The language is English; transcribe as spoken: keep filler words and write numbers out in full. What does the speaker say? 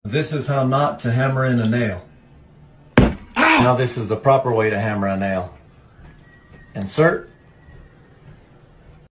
This is how not to hammer in a nail. Ow! Now this is the proper way to hammer a nail. Insert.